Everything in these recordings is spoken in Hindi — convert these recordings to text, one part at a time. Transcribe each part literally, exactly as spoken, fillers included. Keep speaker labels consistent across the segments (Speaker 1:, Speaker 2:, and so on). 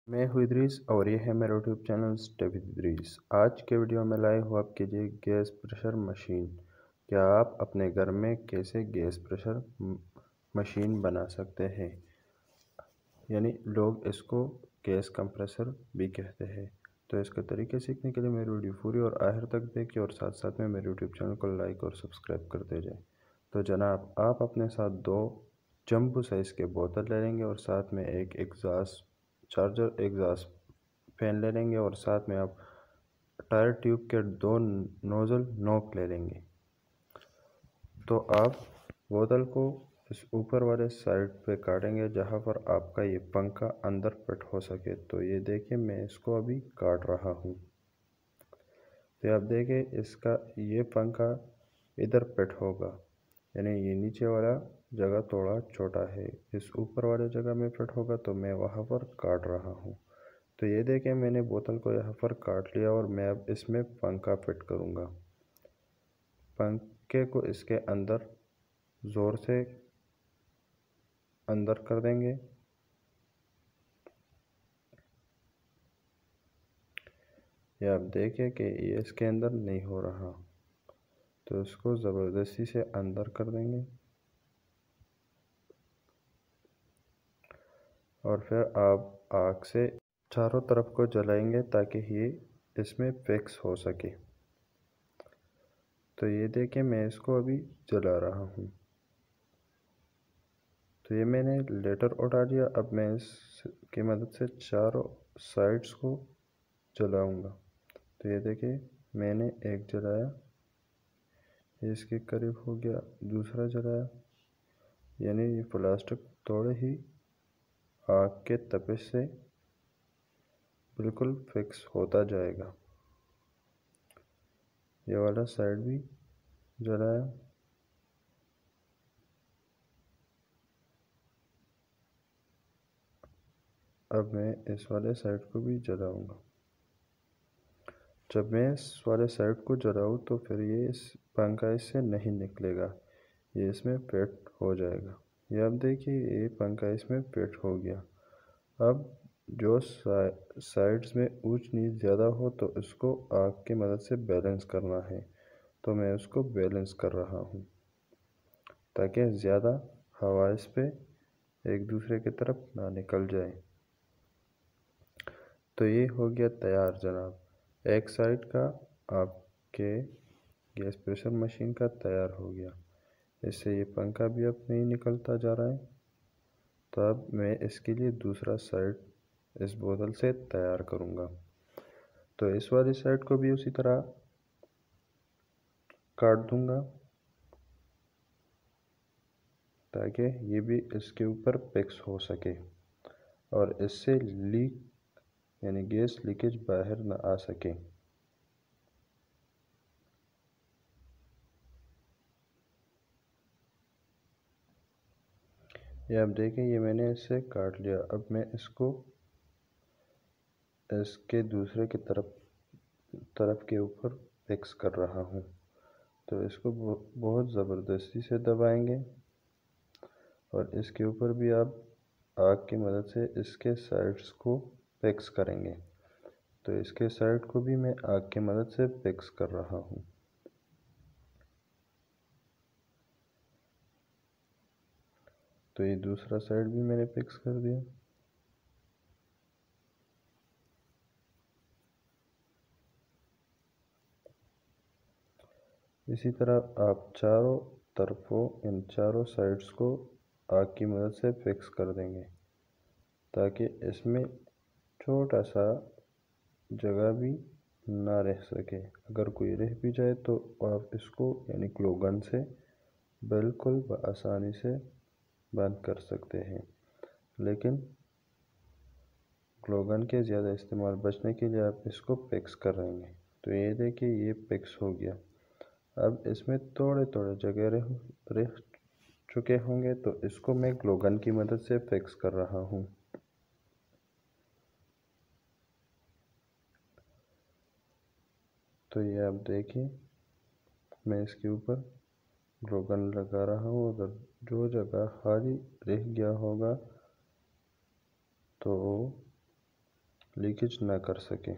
Speaker 1: मैं हूँ इदरीस और ये है मेरा YouTube channel step with Idris. आज के वीडियो में लाए हूँ आपके लिए गैस प्रेशर मशीन। क्या आप अपने घर में कैसे गैस प्रेशर मशीन बना सकते हैं, यानी लोग इसको गैस कंप्रेसर भी कहते हैं। तो इसका तरीके सीखने के लिए मेरी वीडियो पूरी और आखिर तक देखिए और साथ साथ में मेरे यूट्यूब चैनल को लाइक और सब्सक्राइब करते जाएं। तो जनाब, आप अपने साथ दो जंबू साइज़ के बोतल ले लेंगे और साथ में एक एग्जॉस्ट चार्जर एग्जॉस्ट फैन ले लेंगे और साथ में आप टायर ट्यूब के दो नोज़ल नोक ले लेंगे। तो आप बोतल को इस ऊपर वाले साइड पे काटेंगे जहाँ पर आपका ये पंखा अंदर फिट हो सके। तो ये देखिए, मैं इसको अभी काट रहा हूँ। तो आप देखिए, इसका ये पंखा इधर फिट होगा, यानी ये नीचे वाला जगह थोड़ा छोटा है, इस ऊपर वाले जगह में फिट होगा। तो मैं वहाँ पर काट रहा हूँ। तो ये देखें, मैंने बोतल को यहाँ पर काट लिया और मैं अब इसमें पंखा फिट करूँगा। पंखे को इसके अंदर ज़ोर से अंदर कर देंगे। ये आप देखें कि ये इसके अंदर नहीं हो रहा, तो इसको ज़बरदस्ती से अंदर कर देंगे और फिर आप आग से चारों तरफ को जलाएंगे ताकि ये इसमें फिक्स हो सके। तो ये देखें, मैं इसको अभी जला रहा हूँ। तो ये मैंने लेटर उठा लिया। अब मैं इसकी मदद से चारों साइड्स को जलाऊंगा। तो ये देखिए, मैंने एक जलाया, ये इसके करीब हो गया। दूसरा जलाया, यानी ये प्लास्टिक थोड़े ही आग के तपिश से बिल्कुल फिक्स होता जाएगा। ये वाला साइड भी जलाया। अब मैं इस वाले साइड को भी जलाऊंगा। जब मैं इस वाले साइड को जलाऊँ तो फिर ये इस पंखा इससे नहीं निकलेगा, ये इसमें फिट हो जाएगा। ये अब देखिए, ये पंखा इसमें फिट हो गया। अब जो साइड्स में ऊंच नीच ज़्यादा हो तो इसको आग की मदद से बैलेंस करना है। तो मैं उसको बैलेंस कर रहा हूँ ताकि ज़्यादा हवा इस पे एक दूसरे की तरफ ना निकल जाए। तो ये हो गया तैयार जनाब। एक साइड का आपके गैस प्रेशर मशीन का तैयार हो गया। इससे ये पंखा भी अब नहीं निकलता जा रहा है। तो अब मैं इसके लिए दूसरा साइड इस बोतल से तैयार करूँगा। तो इस वाली साइड को भी उसी तरह काट दूँगा ताकि ये भी इसके ऊपर फिक्स हो सके और इससे लीक यानी गैस लीकेज बाहर ना आ सके। ये आप देखें, ये मैंने इससे काट लिया। अब मैं इसको इसके दूसरे की तरफ तरफ के ऊपर फिक्स कर रहा हूँ। तो इसको बहुत ज़बरदस्ती से दबाएंगे और इसके ऊपर भी आप आग की मदद से इसके साइड्स को फिक्स करेंगे। तो इसके साइड को भी मैं आग की मदद से फिक्स कर रहा हूँ। तो ये दूसरा साइड भी मैंने फिक्स कर दिया। इसी तरह आप चारों तरफों इन चारों साइड्स को आग की मदद से फिक्स कर देंगे ताकि इसमें छोटा सा जगह भी ना रह सके। अगर कोई रह भी जाए तो आप इसको यानी ग्लू गन से बिल्कुल आसानी से बंद कर सकते हैं। लेकिन ग्लू गन के ज़्यादा इस्तेमाल बचने के लिए आप इसको फिक्स कर रहेंगे। तो ये देखिए, ये फिक्स हो गया। अब इसमें थोड़े थोड़े जगह रह रह चुके होंगे, तो इसको मैं ग्लू गन की मदद से फिक्स कर रहा हूँ। तो ये आप देखिए, मैं इसके ऊपर ग्लू गन लगा रहा हूँ। अगर जो जगह खाली रह गया होगा तो लीकेज ना कर सके।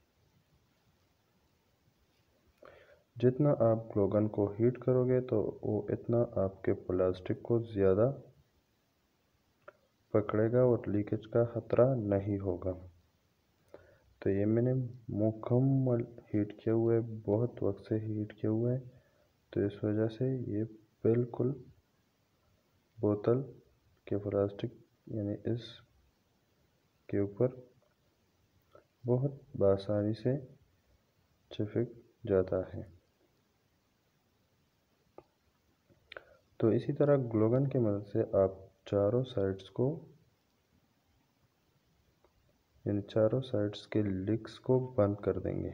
Speaker 1: जितना आप ग्लू गन को हीट करोगे तो वो इतना आपके प्लास्टिक को ज़्यादा पकड़ेगा और लीकेज का खतरा नहीं होगा। तो ये मैंने मुकम्मल हीट किया हुआ है, बहुत वक्त से हीट किया हुआ है, तो इस वजह से ये बिल्कुल बोतल के प्लास्टिक यानी इस के ऊपर बहुत आसानी से चिपक जाता है। तो इसी तरह ग्लू गन की मदद से आप चारों साइड्स को यानी चारों साइड्स के लीक्स को बंद कर देंगे।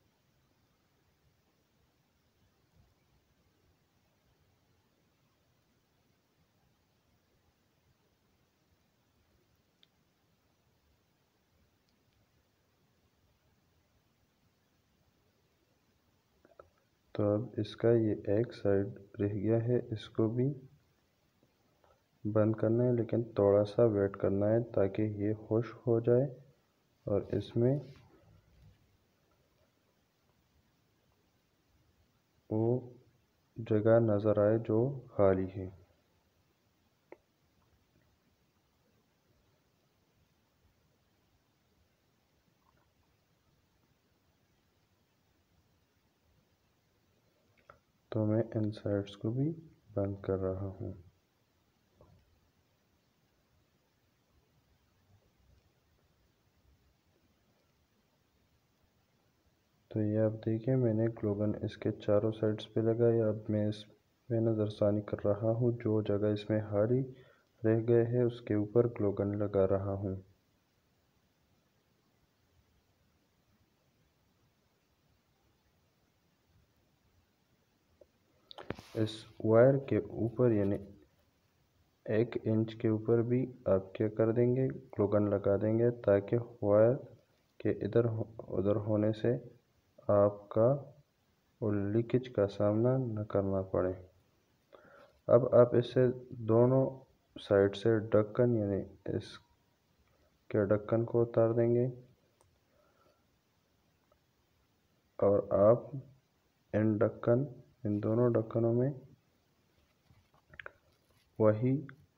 Speaker 1: तो अब इसका ये एक साइड रह गया है, इसको भी बंद करना है, लेकिन थोड़ा सा वेट करना है ताकि ये खुश्क हो जाए और इसमें वो जगह नज़र आए जो खाली है। तो मैं इन साइड्स को भी बंद कर रहा हूँ। तो ये आप देखिए मैंने ग्लू गन इसके चारों साइड्स पे लगाया। अब मैं इसमें नज़रसानी कर रहा हूँ, जो जगह इसमें खाली रह गए है उसके ऊपर ग्लू गन लगा रहा हूँ। इस वायर के ऊपर यानी एक इंच के ऊपर भी आप क्या कर देंगे, ग्लू गन लगा देंगे ताकि वायर के इधर उधर होने से आपका लीकेज का सामना न करना पड़े। अब आप इससे दोनों साइड से ढक्कन यानी इस के ढक्कन को उतार देंगे और आप इन ढक्कन इन दोनों ढक्कनों में वही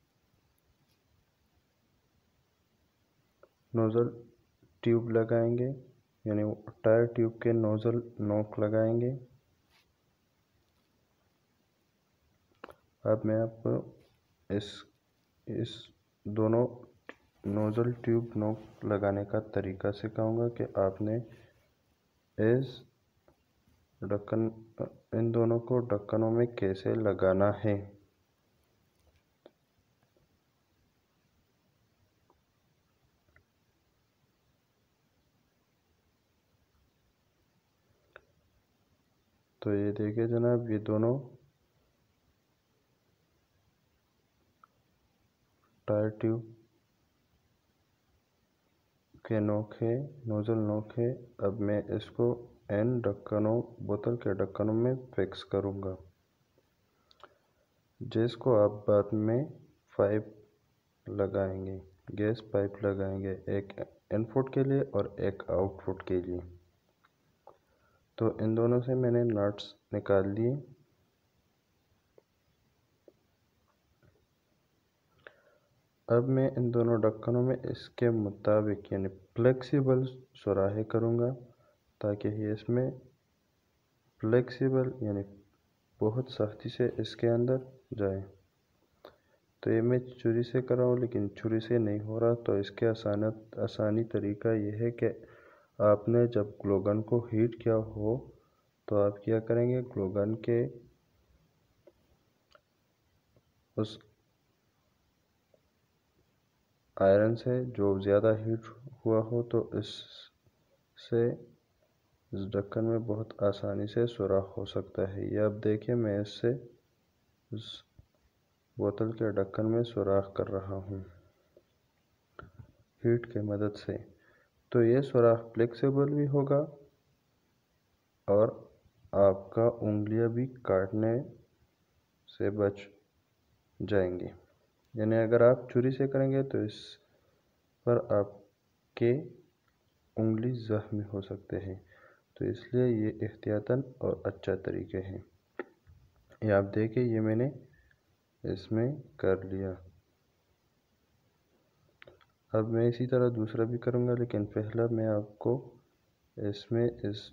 Speaker 1: नोज़ल ट्यूब लगाएंगे यानी टायर ट्यूब के नोज़ल नोक लगाएंगे। अब मैं आपको इस इस दोनों नोज़ल ट्यूब नोक लगाने का तरीका सिखाऊंगा कि आपने इस ढक्कन इन दोनों को ढक्कनों में कैसे लगाना है। तो ये देखिए जनाब, ये दोनों टायर ट्यूब के नोक है, नोज़ल नोक है। अब मैं इसको इन ढक्कनों बोतल के ढक्कनों में फिक्स करूँगा, जिसको आप बाद में पाइप लगाएंगे, गैस पाइप लगाएंगे, एक इनपुट के लिए और एक आउटपुट के लिए। तो इन दोनों से मैंने नट्स निकाल लिए। अब मैं इन दोनों ढक्कनों में इसके मुताबिक यानी फ्लेक्सिबल सुराहे करूँगा ताकि ये इसमें फ्लेक्सिबल यानी बहुत सख्ती से इसके अंदर जाए। तो ये मैं छुरी से कर रहा हूँ, लेकिन छुरी से नहीं हो रहा, तो इसके आसान आसानी तरीका ये है कि आपने जब ग्लू गन को हीट किया हो तो आप क्या करेंगे, ग्लू गन के उस आयरन से जो ज़्यादा हीट हुआ हो तो इससे इस ढक्कन में बहुत आसानी से सुराख हो सकता है। ये अब देखिए मैं इससे उस बोतल के ढक्कन में सुराख कर रहा हूँ हीट की मदद से। तो ये सुराख फ्लेक्सिबल भी होगा और आपका उंगलियां भी काटने से बच जाएंगी। यानी अगर आप छुरी से करेंगे तो इस पर आपके उंगली ज़ख्मी हो सकते हैं। तो इसलिए ये एहतियातन और अच्छा तरीके हैं। ये आप देखिए, ये मैंने इसमें कर लिया। अब मैं इसी तरह दूसरा भी करूँगा, लेकिन पहला मैं आपको इसमें इस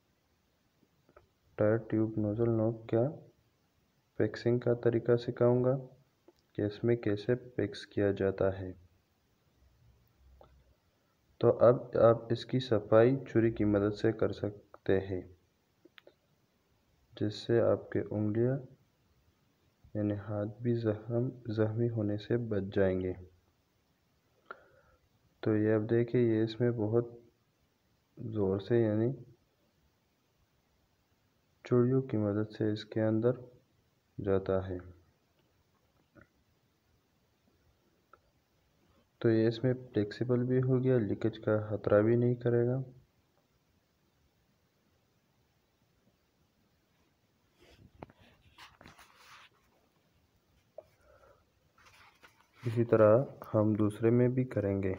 Speaker 1: टायर ट्यूब नोज़ल नॉब क्या फिक्सिंग का तरीका सिखाऊंगा कि इसमें कैसे फिक्स किया जाता है। तो अब आप इसकी सफाई छुरी की मदद से कर सकते हैं, जिससे आपके उंगलियां यानी हाथ भी जख्म जख्मी होने से बच जाएंगे। तो ये अब देखिए, ये इसमें बहुत ज़ोर से यानी चूड़ियों की मदद से इसके अंदर जाता है। तो ये इसमें फ्लेक्सिबल भी हो गया, लीकेज का खतरा भी नहीं करेगा। इसी तरह हम दूसरे में भी करेंगे।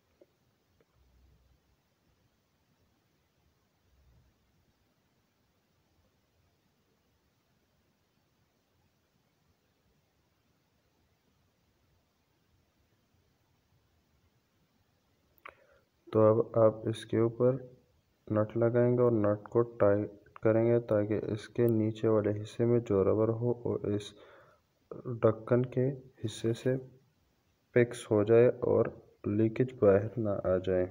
Speaker 1: तो अब आप इसके ऊपर नट लगाएंगे और नट को टाइट करेंगे, ताकि इसके नीचे वाले हिस्से में जो रबर हो और इस ढक्कन के हिस्से से फिक्स हो जाए और लीकेज बाहर ना आ जाए।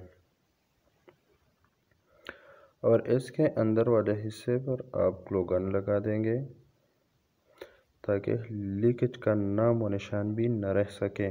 Speaker 1: और इसके अंदर वाले हिस्से पर आप ग्लू गन लगा देंगे, ताकि लीकेज का नाम व निशान भी न रह सके।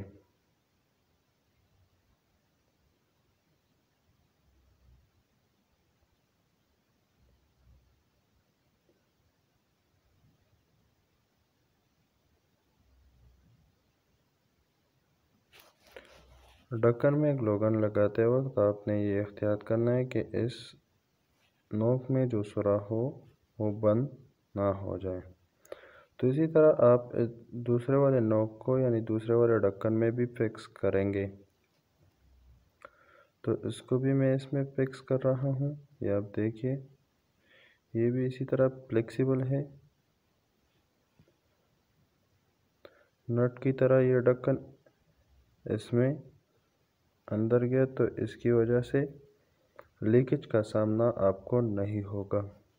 Speaker 1: ढक्कन में ग्लू गन लगाते वक्त आपने ये एहतियात करना है कि इस नोक में जो सुराख हो वो बंद ना हो जाए। तो इसी तरह आप दूसरे वाले नोक को यानी दूसरे वाले ढक्कन में भी फिक्स करेंगे। तो इसको भी मैं इसमें फिक्स कर रहा हूँ। ये आप देखिए, ये भी इसी तरह फ्लेक्सिबल है, नट की तरह। ये ढक्कन इसमें अंदर गया तो इसकी वजह से लीकेज का सामना आपको नहीं होगा।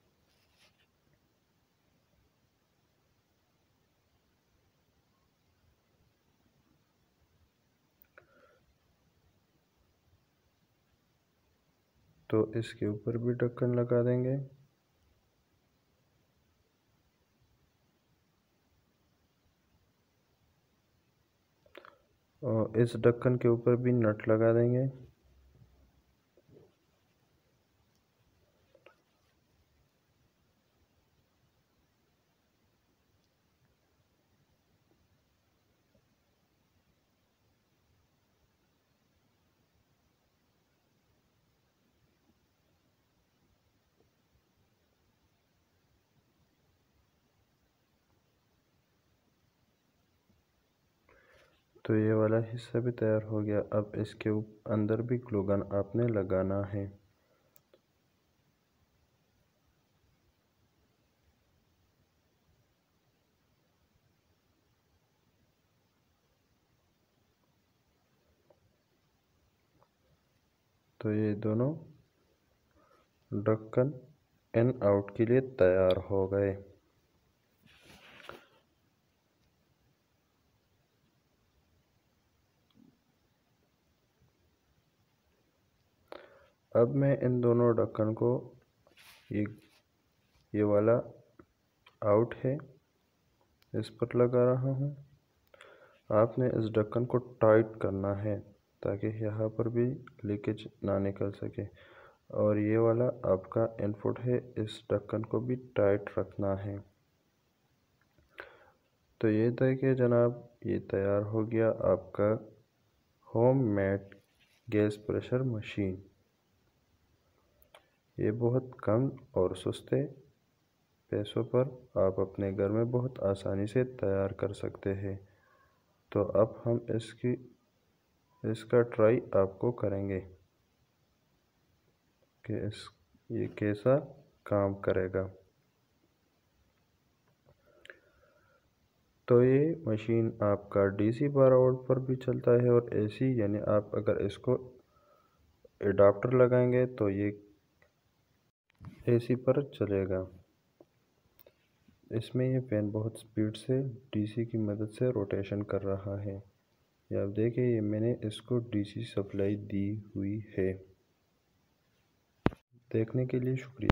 Speaker 1: तो इसके ऊपर भी ढक्कन लगा देंगे। और इस ढक्कन के ऊपर भी नट लगा देंगे। तो ये वाला हिस्सा भी तैयार हो गया। अब इसके अंदर भी ग्लू गन आपने लगाना है। तो ये दोनों ढक्कन इन आउट के लिए तैयार हो गए। अब मैं इन दोनों ढक्कन को ये ये वाला आउट है इस पर लगा रहा हूँ। आपने इस ढक्कन को टाइट करना है, ताकि यहाँ पर भी लीकेज ना निकल सके। और ये वाला आपका इनपुट है, इस ढक्कन को भी टाइट रखना है। तो ये देखिए जनाब, ये तैयार हो गया आपका होममेड गैस प्रेशर मशीन। ये बहुत कम और सस्ते पैसों पर आप अपने घर में बहुत आसानी से तैयार कर सकते हैं। तो अब हम इसकी इसका ट्राई आपको करेंगे। कि इस ये कैसा काम करेगा। तो ये मशीन आपका डीसी पावर आउट पर भी चलता है और एसी, यानी आप अगर इसको एडाप्टर लगाएंगे तो ये एसी पर चलेगा। इसमें ये फैन बहुत स्पीड से डीसी की मदद से रोटेशन कर रहा है। ये आप देखिए, ये मैंने इसको डीसी सप्लाई दी हुई है। देखने के लिए शुक्रिया।